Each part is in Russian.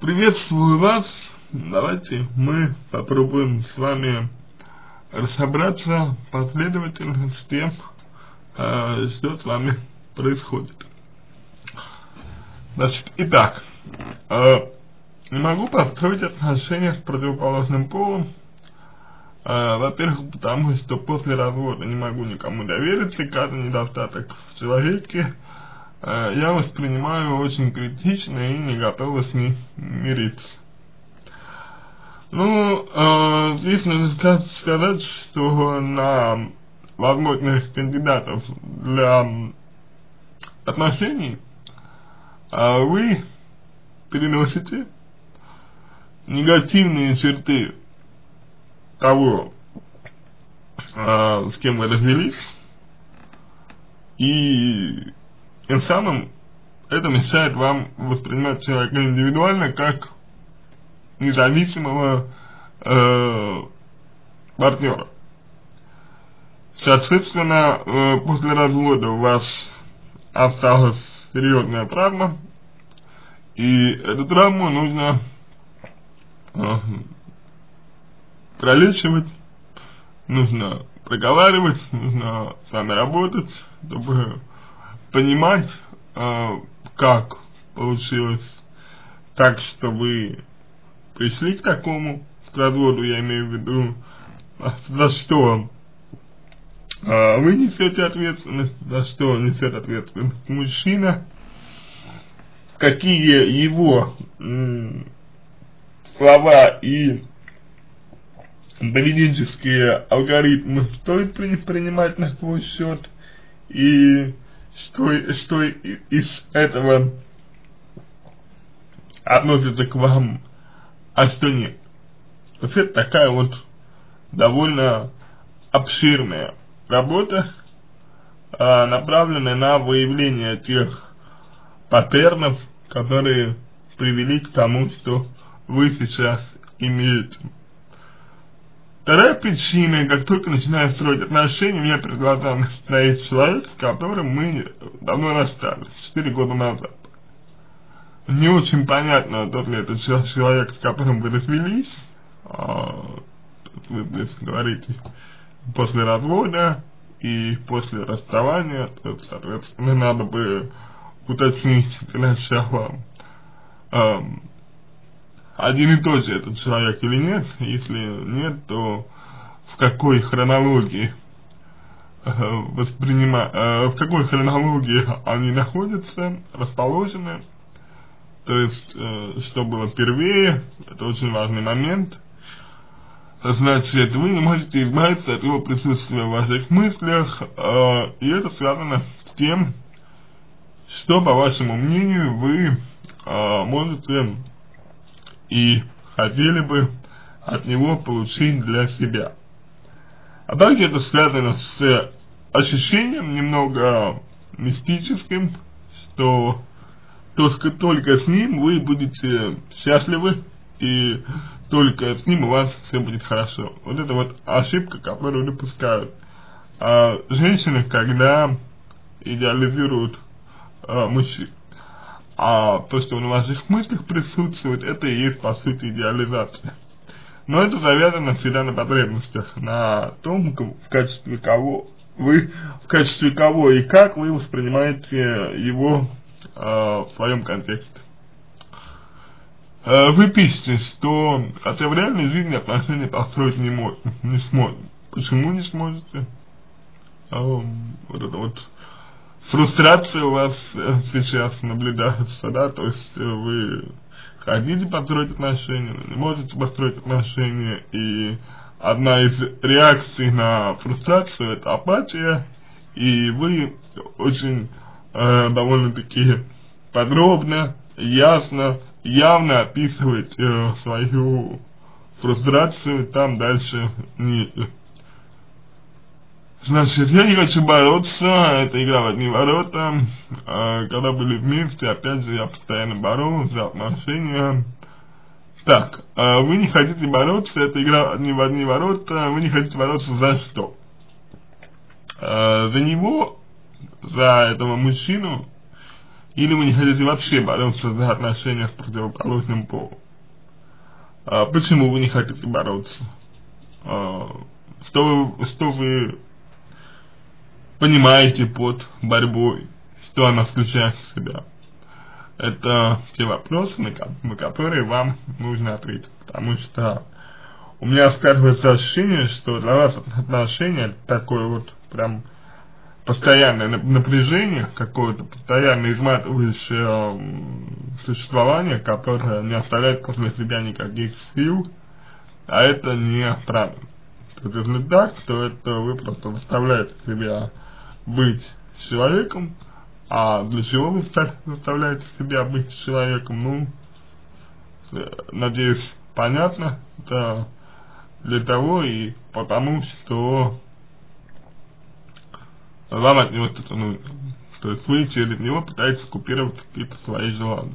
Приветствую вас. Давайте мы попробуем с вами разобраться последовательно с тем, что с вами происходит. Значит, итак, не могу построить отношения с противоположным полом. Во-первых, потому что после развода не могу никому довериться, каждый недостаток в человеке я воспринимаю очень критично и не готова с ним мириться. Ну, здесь нужно сказать, что на возможных кандидатов для отношений вы переносите негативные черты того, с кем вы развелись, и тем самым это мешает вам воспринимать человека индивидуально как независимого партнера. Соответственно, после развода у вас осталась серьезная травма, и эту травму нужно пролечивать, нужно проговаривать, нужно с вами работать, чтобы понимать, как получилось так, что вы пришли к такому разводу, я имею в виду, за что вы несете ответственность, за что несет ответственность мужчина, какие его слова и поведенческие алгоритмы стоит принимать на свой счет, и что из этого относится к вам, а что нет. То есть это такая вот довольно обширная работа, направленная на выявление тех паттернов, которые привели к тому, что вы сейчас имеете. Вторая причина: как только начинаю строить отношения, мне перед глазами стоит человек, с которым мы давно расстались, 4 года назад. Не очень понятно, тот ли это человек, с которым вы развелись, вы здесь говорите после развода и после расставания, то, соответственно, надо бы уточнить для начала, один и тот же этот человек или нет. Если нет, то в какой хронологии в какой хронологии они находятся, расположены, то есть что было первее, это очень важный момент. Значит, вы не можете избавиться от его присутствия в ваших мыслях, и это связано с тем, что, по вашему мнению, вы можете и хотели бы от него получить для себя. А также это связано с ощущением немного мистическим, что только с ним вы будете счастливы, и только с ним у вас все будет хорошо. Вот это вот ошибка, которую допускают женщины, когда идеализируют мужчин. А то, что в ваших мыслях присутствует, это и есть, по сути, идеализация. Но это завязано всегда на потребностях, на том, в качестве кого и как вы воспринимаете его в своем контексте. Вы пишете, что хотя в реальной жизни отношения построить не сможете. Почему не сможете? Вот это вот фрустрация у вас сейчас наблюдается, да, то есть вы хотите построить отношения, но не можете построить отношения, и одна из реакций на фрустрацию — это апатия, и вы очень довольно-таки подробно, ясно, явно описываете свою фрустрацию, там дальше не... Значит, я не хочу бороться, это игра в одни ворота. Когда были вместе, опять же, я постоянно боролся за отношения. Так, вы не хотите бороться, это игра в одни ворота, вы не хотите бороться за что? За него, за этого мужчину, или вы не хотите вообще бороться за отношения с противоположным полом. Почему вы не хотите бороться? Что вы понимаете под борьбой, что она включает в себя? Это те вопросы, на которые вам нужно ответить, потому что у меня складывается ощущение, что для вас отношения такое вот прям постоянное напряжение, какое-то постоянно изматывающее существование, которое не оставляет после себя никаких сил, а это неправильно. То есть, если так, то это вы просто заставляете себя быть человеком, а для чего вы заставляете себя быть человеком, ну, надеюсь, понятно, это для того и потому, что вам от него что-то нужно. То есть вы через него пытаетесь купировать какие-то свои желания.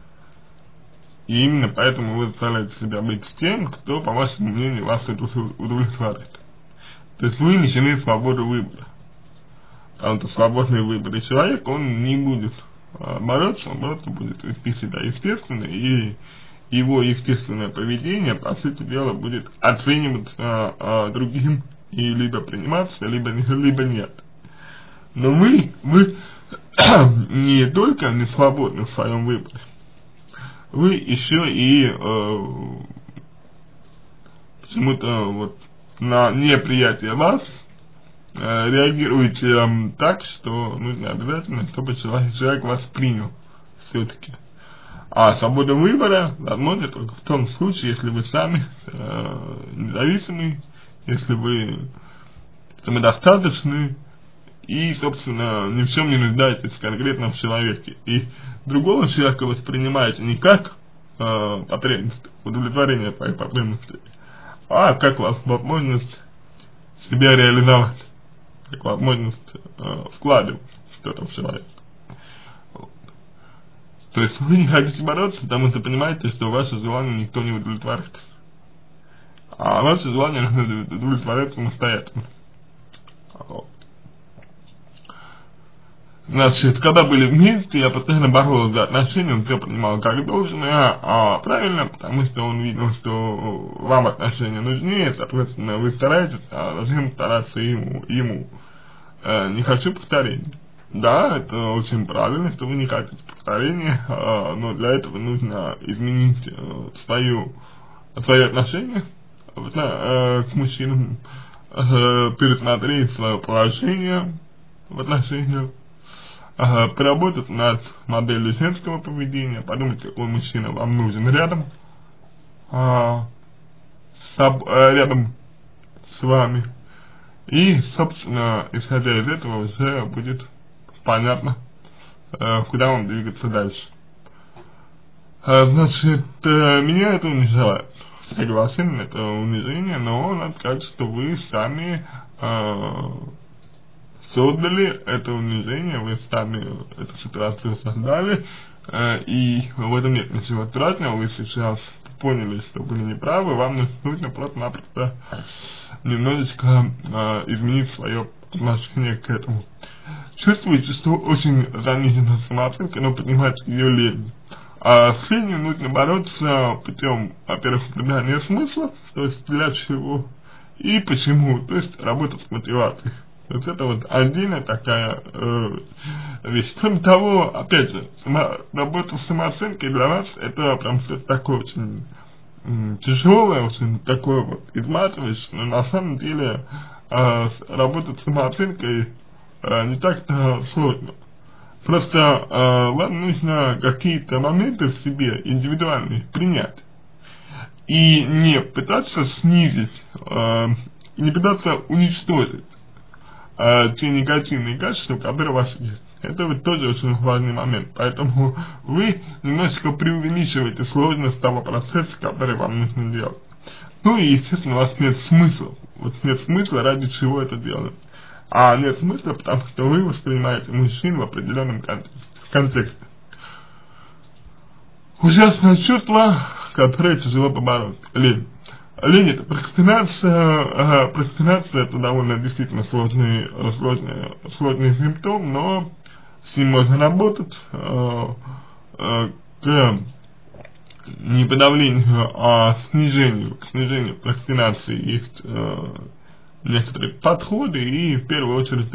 И именно поэтому вы заставляете себя быть тем, кто, по вашему мнению, вас удовлетворит. То есть вы лишены свободы выбора. Потому что свободный выбор и человек, он не будет бороться, он просто будет вести себя естественно, и его естественное поведение, по сути дела, будет оцениваться другим и либо приниматься, либо нет. Но вы не только не свободны в своем выборе, вы еще и почему-то вот на неприятие вас реагируете так, что нужно обязательно, чтобы человек вас принял все-таки. А свобода выбора возможна только в том случае, если вы сами независимы, если вы самодостаточны и, собственно, ни в чем не нуждаетесь конкретно в человеке. И другого человека воспринимаете не как потребность, удовлетворение своих потребностей, а как возможность себя реализовать, как возможность вкладывать что-то в человека. То есть вы не хотите бороться, потому что понимаете, что ваши желания никто не удовлетворит. А ваши желания нужно удовлетворять самостоятельно. Значит, когда были вместе, я постоянно боролся за отношения, он все принимал как должное, правильно, потому что он видел, что вам отношения нужнее, соответственно, вы стараетесь, а затем стараться ему. Не хочу повторения. Да, это очень правильно, что вы не хотите повторения, но для этого нужно изменить свои отношения к мужчинам, пересмотреть свое положение в отношениях, поработать над моделью женского поведения, подумать, какой мужчина вам нужен рядом с вами. И, собственно, исходя из этого, уже будет понятно, куда вам двигаться дальше. Значит, меня это унижает. Согласен, это унижение, но надо сказать, что вы сами создали это унижение, вы сами эту ситуацию создали, и в этом нет ничего страшного, вы сейчас поняли, что были неправы, вам нужно просто-напросто немножечко изменить свое отношение к этому. Чувствуете, что очень занижена самооценка, но поднимать ее лень. С ленью нужно бороться путем, во-первых, придания смысла, то есть для чего и почему, то есть работать с мотивацией. То есть это вот отдельная такая вещь. Кроме того, опять же, работа с самооценкой для вас это прям что-то такое очень тяжелое, очень такое вот изматывающее, но на самом деле работать с самооценкой не так-то сложно. Просто вам нужно какие-то моменты в себе индивидуальные принять и не пытаться снизить, не пытаться уничтожить те негативные качества, которые у вас есть. Это вот тоже очень важный момент, поэтому вы немножечко преувеличиваете сложность того процесса, который вам нужно делать. Ну и, естественно, у вас нет смысла, вот нет смысла, ради чего это делать. А нет смысла, потому что вы воспринимаете мужчин в определенном контексте. Ужасное чувство, которое тяжело побороть. Лень. Лень это прокрастинация это довольно действительно сложный симптом, но с ним можно работать, к не подавлению, а к снижению прокрастинации есть некоторые подходы, и в первую очередь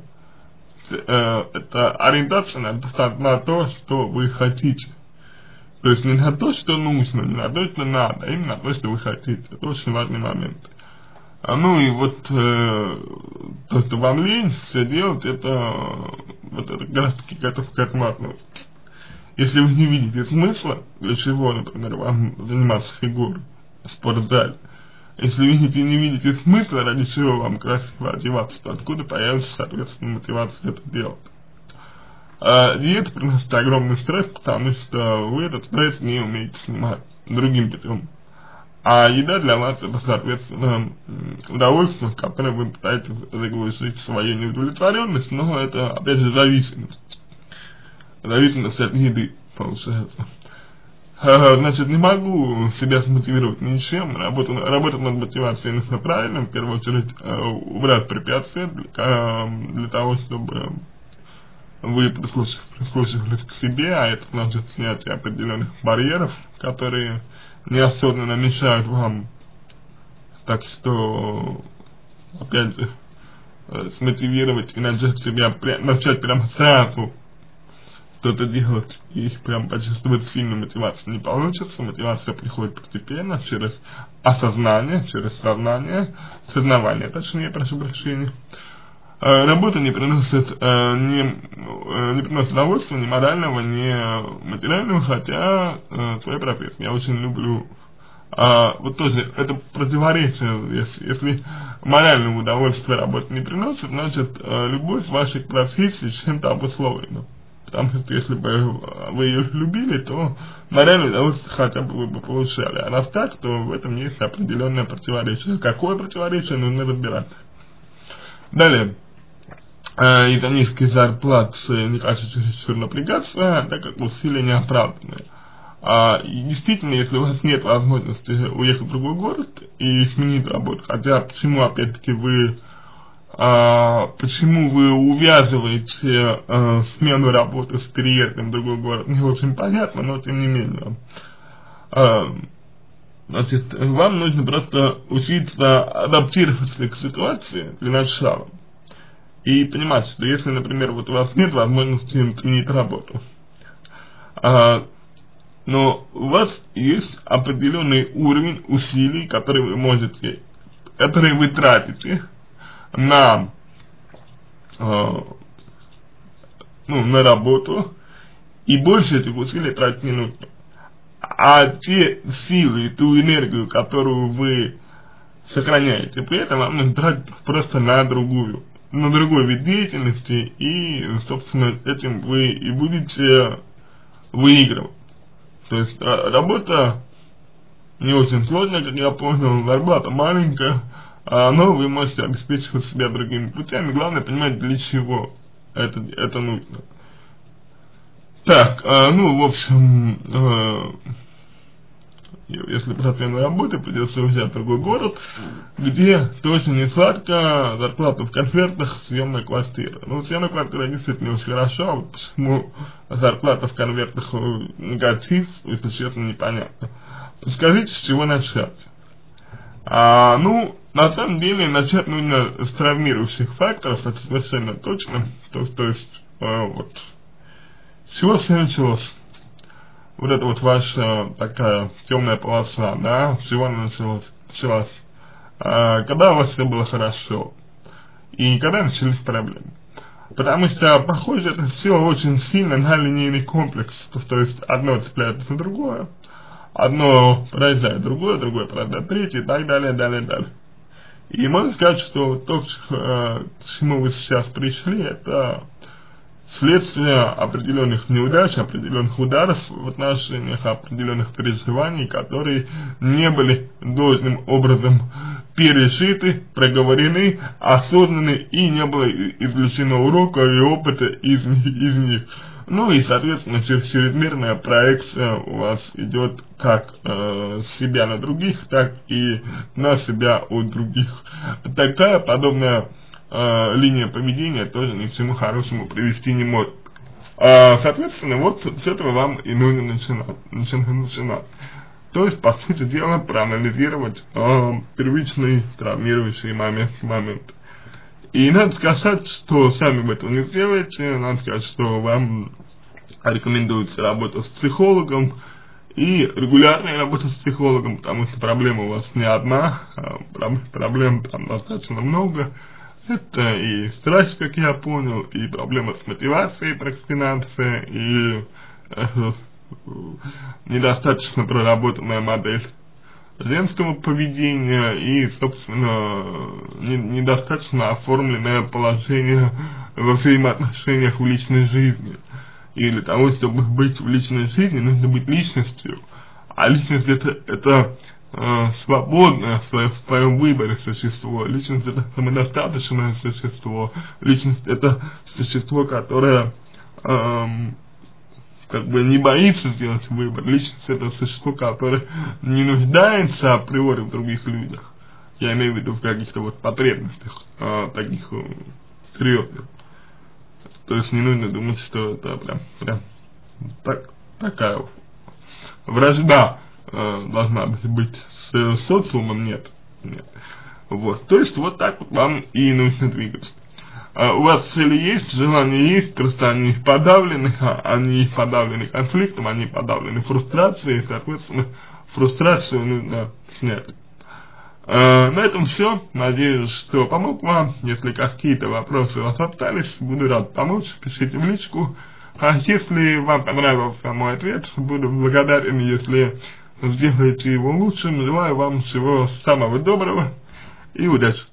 это ориентация на то, что вы хотите. То есть не на то, что нужно, не на то, что надо, а именно на то, что вы хотите. Это очень важный момент. Ну и вот то, что вам лень все делать, это как раз таки к этому относится. Если вы не видите смысла, для чего, например, вам заниматься фигурой в спортзале, если вы не видите смысла, ради чего вам красиво одеваться, то откуда появится, соответственно, мотивация это делать. Диета приносит огромный стресс, потому что вы этот стресс не умеете снимать другим путем. А еда для вас это, соответственно, удовольствие, которое вы пытаетесь заглушить свою неудовлетворенность, но это, опять же, зависимость от еды, получается. Значит, не могу себя смотивировать ничем, работать над мотивацией нужно правильно, в первую очередь убрать препятствия для того, чтобы вы прислушивались к себе, а это значит снятие определенных барьеров, которые неосознанно мешают вам. Так что, опять же, смотивировать и начать прямо сразу что-то делать и прям почувствовать сильную мотивацию не получится. Мотивация приходит постепенно, через осознание, через сознавание, точнее, прошу прощения. Работа не приносит удовольствия ни морального, ни материального, хотя своя профессия. Я очень люблю. Вот тоже это противоречие, если морального удовольствия работа не приносит, значит любовь вашей профессии чем-то обусловлена. Потому что если бы вы ее любили, то моральное удовольствие хотя бы вы бы получали. А раз так, то в этом есть определенное противоречие. Какое противоречие, нужно разбирать. Далее. Из-за низких зарплат не кажется чересчур напрягаться, так как усилия не оправданные. И действительно, если у вас нет возможности уехать в другой город и сменить работу, хотя почему опять-таки почему вы увязываете смену работы с переездом в другой город, не очень понятно, но тем не менее. Значит, вам нужно просто учиться адаптироваться к ситуации для начала. И понимать, что если, например, вот у вас нет возможности сменить работу, но у вас есть определенный уровень усилий, которые вы тратите на работу, и больше этих усилий тратить не нужно. А те силы, ту энергию, которую вы сохраняете, при этом вам нужно тратить просто на другой вид деятельности, и, собственно, этим вы и будете выигрывать. То есть работа не очень сложная, как я понял, зарплата маленькая, но вы можете обеспечивать себя другими путями. Главное понимать, для чего это нужно. Так, в общем, если про смену работы, придется уезжать в другой город, где тоже не сладко, зарплата в конвертах, съемная квартира. Съемная квартира действительно очень хорошо, а вот почему зарплата в конвертах негатив, если честно, непонятно. Подскажите, с чего начать? На самом деле, начать нужно с травмирующих факторов, это совершенно точно, то есть, с чего все началось? Вот это вот ваша такая темная полоса, да, с чего она началась? Когда у вас все было хорошо, и когда начались проблемы. Потому что, похоже, это все очень сильно на линейный комплекс, то есть одно цепляется на другое, одно порождает другое порождает третье, и так далее. И можно сказать, что то, к чему вы сейчас пришли, это следствие определенных неудач, определенных ударов в отношениях, определенных переживаний, которые не были должным образом пережиты, проговорены, осознаны, и не было извлечено урока и опыта из них. И, соответственно, чрезмерная проекция у вас идет как себя на других, так и на себя у других. Такая подобная линия поведения тоже ни к чему хорошему привести не может. Соответственно, вот с этого вам и нужно начинать. То есть, по сути дела, проанализировать первичный травмирующий момент. И надо сказать, что сами вы этого не сделаете, надо сказать, что вам рекомендуется работа с психологом и регулярная работа с психологом, потому что проблема у вас не одна, проблем там достаточно много. Это и страх, как я понял, и проблема с мотивацией, прокрастинация, и недостаточно проработанная модель женского поведения и, собственно, недостаточно оформленное положение во взаимоотношениях в личной жизни. И для того, чтобы быть в личной жизни, нужно быть личностью. А личность это свободное в своем выборе существо. Личность это самодостаточное существо. Личность это существо, которое как бы не боится сделать выбор. Личность это существо, которое не нуждается априори в других людях. Я имею в виду в каких-то вот потребностях таких серьезных. То есть не нужно думать, что это прям такая вражда должна быть с социумом, нет. Вот. То есть вот так вот вам и нужно двигаться. У вас цели есть, желания есть, просто они подавлены, они подавлены конфликтом, они подавлены фрустрацией, соответственно, фрустрацию нужно снять. На этом все. Надеюсь, что помог вам. Если какие-то вопросы у вас остались, буду рад помочь. Пишите в личку. А если вам понравился мой ответ, буду благодарен, если сделаете его лучшим. Желаю вам всего самого доброго и удачи.